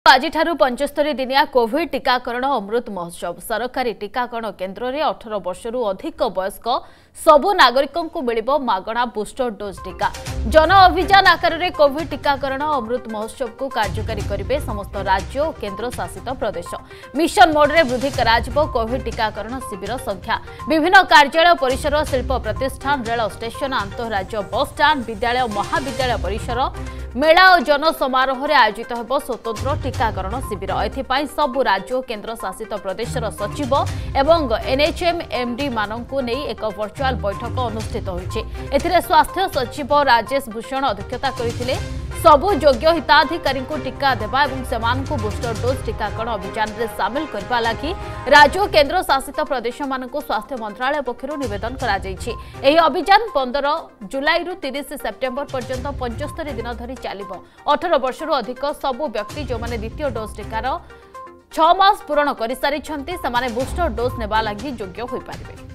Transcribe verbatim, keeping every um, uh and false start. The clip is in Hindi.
आज पंचस्तरी दिनिया कोविड टीकाकरण अमृत महोत्सव सरकारी टीकाकरण केन्द्र में अठारह वर्षरू अधिक वयस्क सबु नागरिकों को मिलिबो मागणा बूस्टर डोज टीका। जन अभियान आकार में कोविड टीकाकरण अमृत महोत्सव को कार्यकारी करेंगे समस्त राज्य और केन्द्र शासित प्रदेश। मिशन मोड में वृद्धि कराजिबो कोविड टीकाकरण शिविर संख्या। विभिन्न कार्यालय परिसर, शिल्प प्रतिष्ठान, रेल स्टेशन, आंतरराज्य बस स्टाण्ड, विद्यालय महाविद्यालय परिसर, मेला और जन समारोह में आयोजित हो स्वतंत्र टीकाकरण शिविर। एथिपाई सबु राज्य और केन्द्र शासित प्रदेशर सचिव एवं एनएचएम एमडी माननकु नै एक वर्चुअल बैठक अनुष्ठित होइछि। एथिरे स्वास्थ्य सचिव राजेश भूषण अध्यक्षता करथिले। सबु योग्य हिताधिकारी को टीका देबा एवं सेमानकु बूस्टर डोज टीकाकरण अभियान में सामिल करबा लागि राज्य और केन्द्र शासित प्रदेश मानकु स्वास्थ्य मंत्रालय पक्षरु निवेदन करा जायछि। एही अभियान पंद्रह जुलाई रु तीस सेप्टेम्बर पर्यंत पंचस्तरी दिन धरी चलिबो। अठारह वर्षरू अधिक सबु व्यक्ति जो माने द्वितीय डोज टीकार छह मास पूर्ण कर सारी बूस्टर डोज नेबा लागि योग्य होई पारिबे।